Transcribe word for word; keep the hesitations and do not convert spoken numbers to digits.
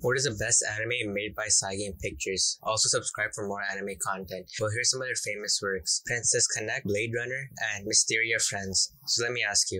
What is the best anime made by CygamesPictures? Also subscribe for more anime content. Well, here's some other famous works: Princess Connect, Blade Runner, and Mysteria Friends. So let me ask you,